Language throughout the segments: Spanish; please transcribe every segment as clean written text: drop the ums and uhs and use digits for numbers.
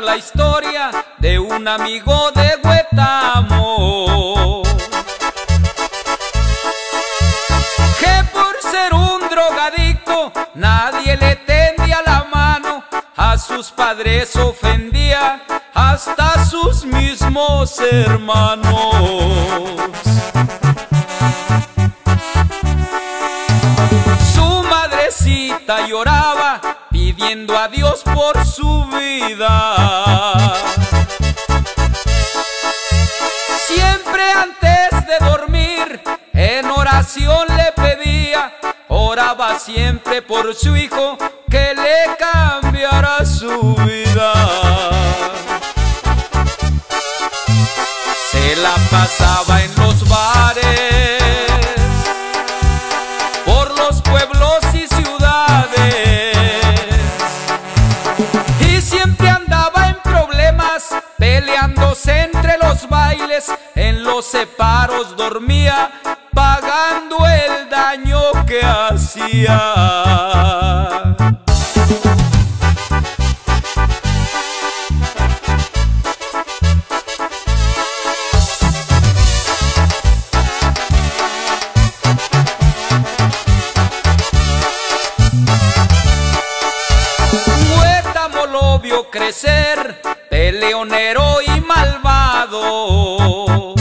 la historia de un amigo de Huetamo, que por ser un drogadicto nadie le tendía la mano, a sus padres ofendía, hasta sus mismos hermanos. Su madrecita lloraba pidiendo a Dios por su vida. Siempre antes de dormir en oración le pedía, oraba siempre por su hijo, que le cambiara su vida. Se la pasaba en los bares, por los pueblos y ciudades, y siempre andaba en problemas, peleándose entre los bailes. En los separos dormía, pagando el daño que hacía. Huetamo lo vio crecer, peleonero y malvado.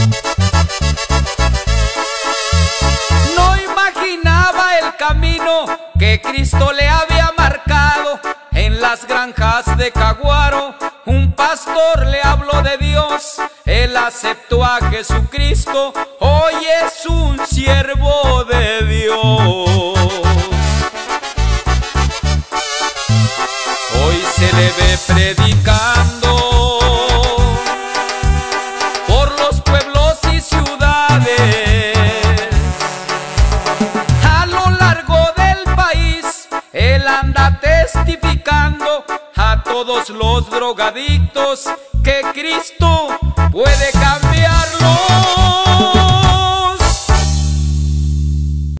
No imaginaba el camino que Cristo le había marcado. En las granjas de Caguaro un pastor le habló de Dios, él aceptó a Jesucristo, hoy es un siervo de Dios. Hoy se le ve predicando por los pueblos y ciudades, a lo largo del país. Él anda testificando a todos los drogadictos que Cristo puede cambiarlo.